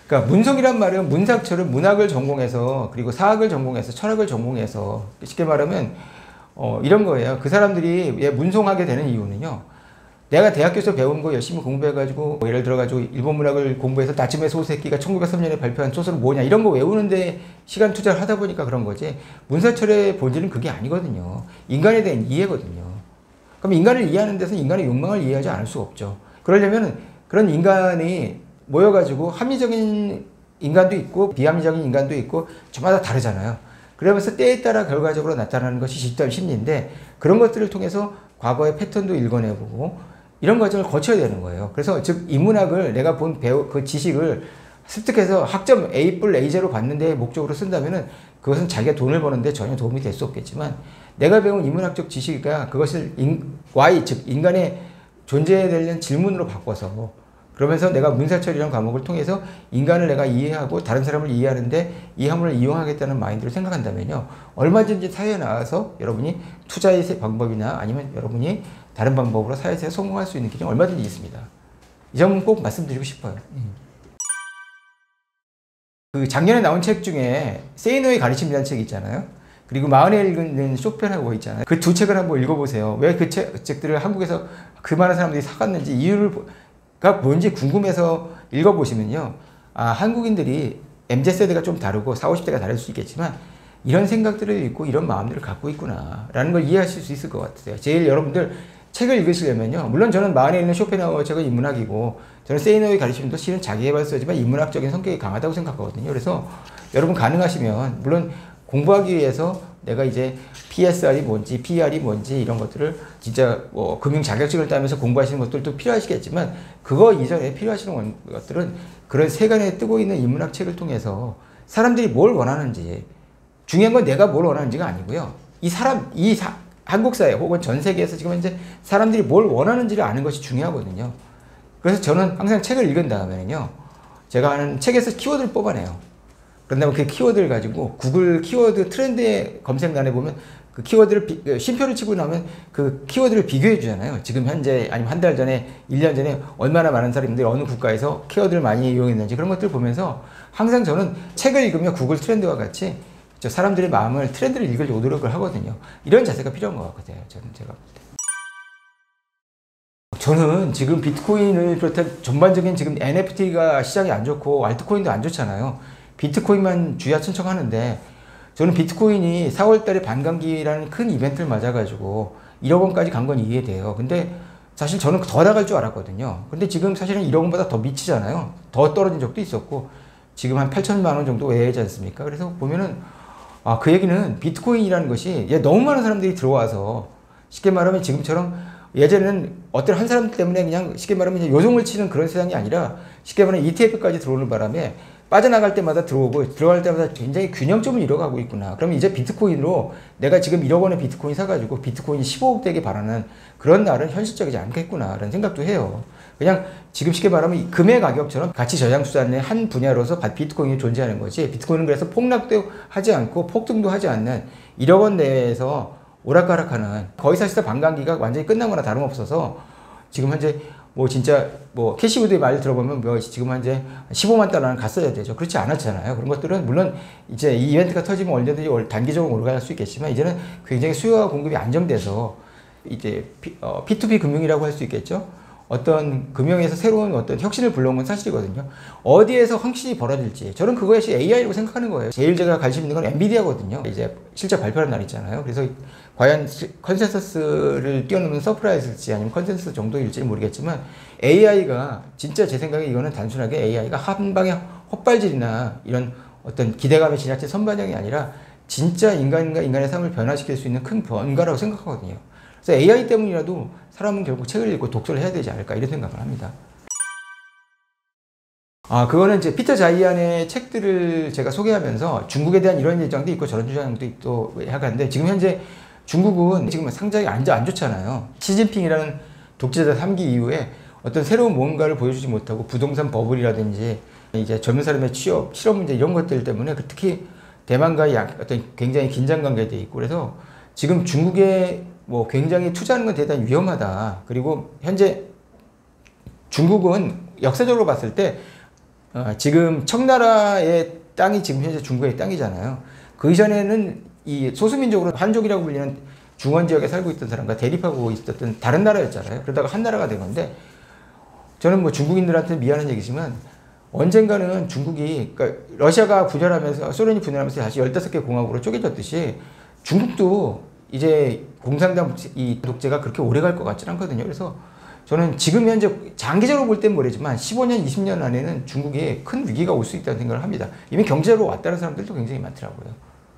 그러니까 문성이란 말은 문학처럼 문학을 전공해서 그리고 사학을 전공해서 철학을 전공해서 쉽게 말하면 이런 거예요. 그 사람들이 왜 문송하게 되는 이유는요. 내가 대학교에서 배운 거 열심히 공부해가지고 예를 들어가지고 일본 문학을 공부해서 나츠메 소세키가 1903년에 발표한 소설은 뭐냐 이런 거 외우는데 시간 투자를 하다 보니까 그런 거지 문사철의 본질은 그게 아니거든요. 인간에 대한 이해거든요. 그럼 인간을 이해하는 데서 인간의 욕망을 이해하지 않을 수가 없죠. 그러려면 그런 인간이 모여가지고 합리적인 인간도 있고 비합리적인 인간도 있고 저마다 다르잖아요. 그러면서 때에 따라 결과적으로 나타나는 것이 집단 심리인데 그런 것들을 통해서 과거의 패턴도 읽어내보고 이런 과정을 거쳐야 되는 거예요. 그래서 즉 인문학을 내가 본 그 지식을 습득해서 학점 A+, A0 받는 데 목적으로 쓴다면은 그것은 자기가 돈을 버는데 전혀 도움이 될 수 없겠지만 내가 배운 인문학적 지식이 그것을 Y, 즉 인간의 존재에 대한 질문으로 바꿔서 그러면서 내가 문사철이라는 과목을 통해서 인간을 내가 이해하고 다른 사람을 이해하는데 이 학문을 이용하겠다는 마인드를 생각한다면요. 얼마든지 사회에 나와서 여러분이 투자의 방법이나 아니면 여러분이 다른 방법으로 사회에서 성공할 수 있는 길이 얼마든지 있습니다. 이 점은 꼭 말씀드리고 싶어요. 그 작년에 나온 책 중에 세이노의 가르침이라는 책이 있잖아요. 그리고 마흔에 읽은 쇼펜하고 있잖아요. 그 두 책을 한번 읽어보세요. 왜 그 책들을 한국에서 그 많은 사람들이 사갔는지 이유가 뭔지 궁금해서 읽어보시면요. 아, 한국인들이 MZ세대가 좀 다르고 40, 50대가 다를 수 있겠지만 이런 생각들을 읽고 이런 마음들을 갖고 있구나 라는 걸 이해하실 수 있을 것 같아요. 제일 여러분들 책을 읽으시려면요. 물론 저는 마흔에 있는 쇼펜하우어 책은 인문학이고 저는 세이노의 가르침도 실은 자기개발서지만 인문학적인 성격이 강하다고 생각하거든요. 그래서 여러분 가능하시면 물론 공부하기 위해서 내가 이제 PSR이 뭔지 PR이 뭔지 이런 것들을 진짜 뭐 금융 자격증을 따면서 공부하시는 것들도 필요하시겠지만 그거 이전에 필요하시는 것들은 그런 세간에 뜨고 있는 인문학 책을 통해서 사람들이 뭘 원하는지 중요한 건 내가 뭘 원하는지가 아니고요. 한국 사회 혹은 전 세계에서 지금 현재 사람들이 뭘 원하는지를 아는 것이 중요하거든요. 그래서 저는 항상 책을 읽은 다음에는요. 제가 하는 책에서 키워드를 뽑아내요. 그런 다음에 그 키워드를 가지고 구글 키워드 트렌드의 검색란에 보면 그 키워드를 쉼표를 치고 나면 그 키워드를 비교해 주잖아요. 지금 현재 아니면 한 달 전에 1년 전에 얼마나 많은 사람들이 어느 국가에서 키워드를 많이 이용했는지 그런 것들을 보면서 항상 저는 책을 읽으면 구글 트렌드와 같이 사람들의 마음을 트렌드를 읽으려고 노력을 하거든요. 이런 자세가 필요한 것 같아요. 제가 볼 때. 저는 지금 비트코인을 비롯한 전반적인 지금 NFT가 시장이 안 좋고 알트코인도 안 좋잖아요. 비트코인만 주야 천청하는데 저는 비트코인이 4월 달에 반감기라는 큰 이벤트를 맞아가지고 1억 원까지 간 건 이해돼요. 근데 사실 저는 더 나갈 줄 알았거든요. 근데 지금 사실은 1억 원보다 더 미치잖아요. 더 떨어진 적도 있었고 지금 한 8천만 원 정도 외야지 않습니까? 그래서 보면은 그 얘기는 비트코인이라는 것이 너무 많은 사람들이 들어와서 쉽게 말하면 지금처럼 예전에는 어떤 한 사람 때문에 그냥 쉽게 말하면 이제 요송을 치는 그런 세상이 아니라 쉽게 말하면 ETF까지 들어오는 바람에 빠져나갈 때마다 들어오고 들어갈 때마다 굉장히 균형점을 이뤄가고 있구나. 그러면 이제 비트코인으로 내가 지금 1억 원의 비트코인 사가지고 비트코인이 15억 되게 바라는 그런 날은 현실적이지 않겠구나 라는 생각도 해요. 그냥 지금 쉽게 말하면 금의 가격처럼 가치 저장 수단의 한 분야로서 비트코인이 존재하는 거지 비트코인은 그래서 폭락도 하지 않고 폭등도 하지 않는 1억 원 내에서 오락가락하는 거의 사실상 반감기가 완전히 끝난 거나 다름없어서 지금 현재 뭐 진짜 뭐 캐시우드의 말 들어보면 뭐 지금 현재 15만 달러는 갔어야 되죠. 그렇지 않았잖아요. 그런 것들은 물론 이제 이 이벤트가 터지면 언제든지 단기적으로 올라갈 수 있겠지만 이제는 굉장히 수요와 공급이 안정돼서 이제 P2P 금융이라고 할 수 있겠죠. 어떤 금융에서 새로운 어떤 혁신을 불러온 건 사실이거든요. 어디에서 혁신이 벌어질지 저는 그것이 AI라고 생각하는 거예요. 제일 제가 관심 있는 건 엔비디아거든요. 이제 실제 발표하는 날 있잖아요. 그래서 과연 컨센서스를 뛰어넘는 서프라이즈일지 아니면 컨센서스 정도일지 모르겠지만 AI가 진짜 제 생각에 이거는 단순하게 AI가 한 방에 헛발질이나 이런 어떤 기대감에 지나친 선반영이 아니라 진짜 인간과 인간의 삶을 변화시킬 수 있는 큰 변화라고 생각하거든요. 그래서 AI 때문이라도 사람은 결국 책을 읽고 독서를 해야 되지 않을까 이런 생각을 합니다. 그거는 이제 피터 자이안의 책들을 제가 소개하면서 중국에 대한 이런 주장도 있고 저런 주장도 있고 하는데 지금 현재 중국은 지금 상당히 안 좋잖아요. 시진핑이라는 독재자 3기 이후에 어떤 새로운 뭔가를 보여주지 못하고 부동산 버블이라든지 이제 젊은 사람의 취업, 실업 문제 이런 것들 때문에 특히 대만과의 어떤 굉장히 긴장 관계도 있고 그래서 지금 중국에 뭐 굉장히 투자하는 건 대단히 위험하다. 그리고 현재 중국은 역사적으로 봤을 때 지금 청나라의 땅이 지금 현재 중국의 땅이잖아요. 그 이전에는 이 소수민족으로 한족이라고 불리는 중원 지역에 살고 있던 사람과 대립하고 있었던 다른 나라였잖아요. 그러다가 한 나라가 된 건데, 저는 뭐 중국인들한테 미안한 얘기지만 언젠가는 중국이, 그러니까 러시아가 분열하면서, 소련이 분열하면서 다시 15개 공화국으로 쪼개졌듯이 중국도 이제 공산당 이 독재가 그렇게 오래 갈 것 같지는 않거든요. 그래서 저는 지금 현재 장기적으로 볼 땐 모르지만 15년, 20년 안에는 중국에 큰 위기가 올 수 있다는 생각을 합니다. 이미 경제로 왔다는 사람들도 굉장히 많더라고요.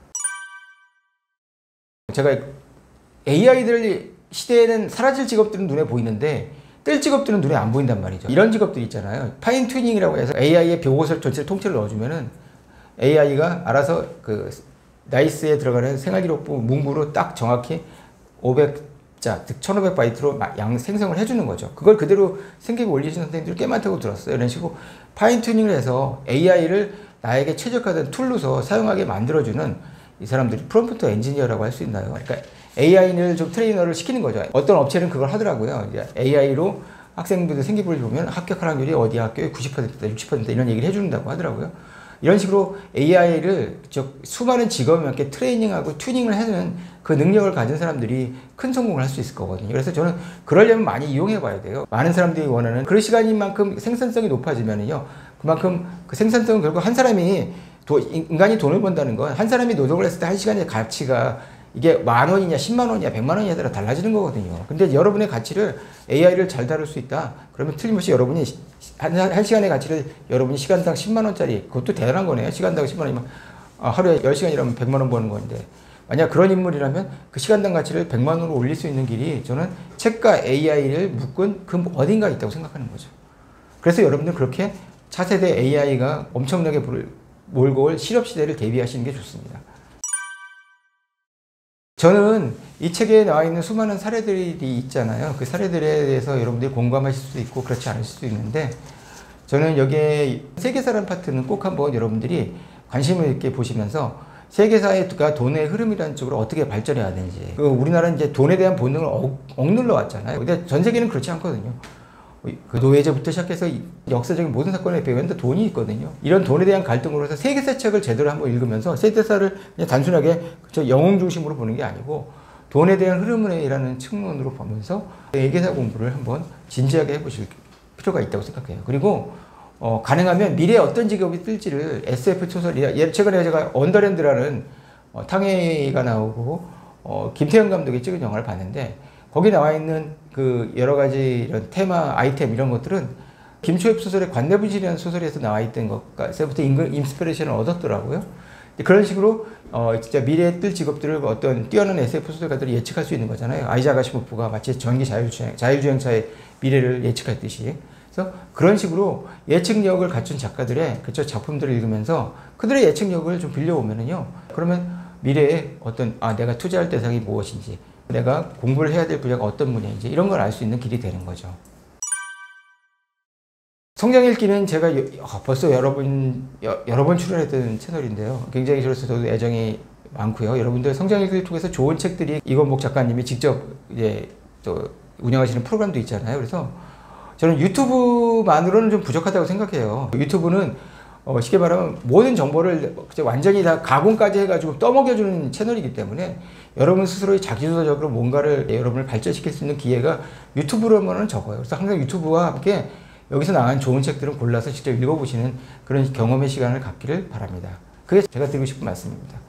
제가 AI들 시대에는 사라질 직업들은 눈에 보이는데 뜰 직업들은 눈에 안 보인단 말이죠. 이런 직업들 있잖아요. 파인 튜닝이라고 해서 AI의 벽옷을 전체를 통째로 넣어주면은 AI가 알아서 그 나이스에 들어가는 생활기록부 문구로 딱 정확히 500자, 즉 1500바이트로 양 생성을 해주는 거죠. 그걸 그대로 생기게 올리시는 선생님들이 꽤 많다고 들었어요. 이런 식으로 파인 튜닝을 해서 AI를 나에게 최적화된 툴로서 사용하게 만들어주는 이 사람들이 프롬프트 엔지니어라고 할 수 있나요? 그러니까 AI를 좀 트레이너를 시키는 거죠. 어떤 업체는 그걸 하더라고요. AI로 학생들의 생기부를 보면 합격할 확률이 어디 학교에 90%다, 60% 이런 얘기를 해준다고 하더라고요. 이런 식으로 AI를 수많은 직업에 맞게 트레이닝하고 튜닝을 해주는 그 능력을 가진 사람들이 큰 성공을 할 수 있을 거거든요. 그래서 저는 그러려면 많이 이용해 봐야 돼요. 많은 사람들이 원하는 그 시간인 만큼 생산성이 높아지면은요, 그만큼 그 생산성은 결국 한 사람이 인간이 돈을 번다는 건 한 사람이 노동을 했을 때 한 시간의 가치가 이게 10,000원이냐 10만 원이냐 100만 원이냐에 따라 달라지는 거거든요. 근데 여러분의 가치를 AI를 잘 다룰 수 있다. 그러면 틀림없이 여러분이 한 시간의 가치를 여러분이 시간당 10만 원짜리, 그것도 대단한 거네요. 시간당 10만 원이면 하루에 10시간이라면 100만 원 버는 건데, 만약 그런 인물이라면 그 시간당 가치를 100만 원으로 올릴 수 있는 길이 저는 책과 AI를 묶은 그 어딘가에 있다고 생각하는 거죠. 그래서 여러분들 그렇게 차세대 AI가 엄청나게 몰고 올 실업시대를 대비하시는 게 좋습니다. 저는 이 책에 나와 있는 수많은 사례들이 있잖아요. 그 사례들에 대해서 여러분들이 공감하실 수도 있고 그렇지 않을 수도 있는데, 저는 여기에 세계사라는 파트는 꼭 한번 여러분들이 관심을 있게 보시면서 세계사가 돈의 흐름이라는 쪽으로 어떻게 발전해야 되는지, 우리나라는 이제 돈에 대한 본능을 억눌러 왔잖아요. 근데 전 세계는 그렇지 않거든요. 그 노예제부터 시작해서 역사적인 모든 사건의 배후에는 돈이 있거든요. 이런 돈에 대한 갈등으로 해서 세계사 책을 제대로 한번 읽으면서 세계사를 그냥 단순하게 영웅 중심으로 보는 게 아니고 돈에 대한 흐름이라는 측면으로 보면서 세계사 공부를 한번 진지하게 해보실 필요가 있다고 생각해요. 그리고 가능하면 미래에 어떤 직업이 뜰지를 SF 소설이나, 최근에 제가 언더랜드라는 탕웨이가 나오고 김태형 감독이 찍은 영화를 봤는데, 거기 나와 있는 그 여러 가지 이런 테마, 아이템 이런 것들은 김초엽 소설의 관내분실이라는 소설에서 나와 있던 것까지부터 인스피레이션을 얻었더라고요. 그런 식으로 진짜 미래에 뜰 직업들을 어떤 뛰어난 SF 소설가들이 예측할 수 있는 거잖아요. 아이작 아시모프가 마치 전기 자율주행차의 미래를 예측했듯이. 그래서 그런 식으로 예측력을 갖춘 작가들의 작품들을 읽으면서 그들의 예측력을 좀 빌려오면은요, 그러면 미래에 어떤 내가 투자할 대상이 무엇인지, 내가 공부를 해야 될 분야가 어떤 분야인지 이런 걸 알 수 있는 길이 되는 거죠. 성장읽기는 제가 벌써 여러 번 출연했던 채널인데요. 굉장히 저도 애정이 많고요. 여러분들 성장읽기를 통해서 좋은 책들이, 이건복 작가님이 직접 이제 또 운영하시는 프로그램도 있잖아요. 그래서 저는 유튜브만으로는 좀 부족하다고 생각해요. 유튜브는 쉽게 말하면 모든 정보를 완전히 다 가공까지 해가지고 떠먹여주는 채널이기 때문에 여러분 스스로 자기주도적으로 뭔가를 여러분을 발전시킬 수 있는 기회가 유튜브로만은 적어요. 그래서 항상 유튜브와 함께 여기서 나간 좋은 책들은 골라서 직접 읽어보시는 그런 경험의 시간을 갖기를 바랍니다. 그게 제가 드리고 싶은 말씀입니다.